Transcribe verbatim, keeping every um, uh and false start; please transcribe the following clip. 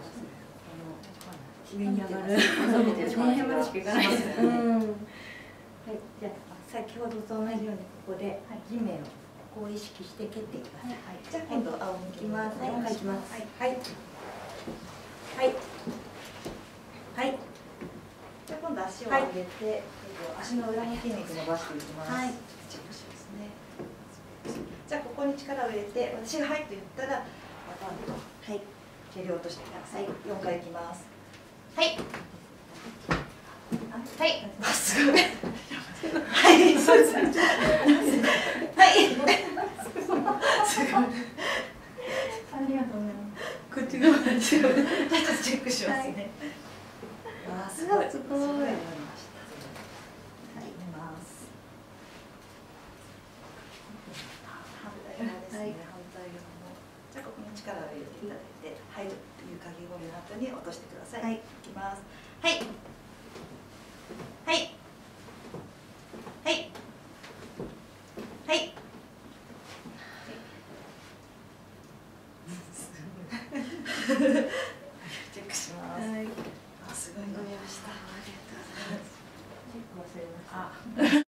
上に上がる。その辺までしかいかないですね。はい、じゃあ先ほどと同じようにここで地面をこう意識して蹴ってください。 じゃあ今度青向きます。 はい、お願いします。はい。はい。はい。 じゃあ今度足を上げて、えっと足の裏の筋肉伸ばしていきます。はい。チェックしますね。じゃあここに力を入れて、私がはいと言ったらバタンとはい蹴り落としてください。よんかいいきます。はい。はい。あ、すごい。はい、そうです。はい。すごい。 ありがとうございます。 こっち側違う。ちょっとチェックしますね。わあ、すごい。すごい。はい、見ます。反対側ですね。反対側も。じゃあここに力を入れていただいて、はいという掛け声の後に落としてください。はい。いきます。はい。はい。はい。はい。チェックします。はい。あ、すごい伸びました。ありがとうございます。チェック忘れました。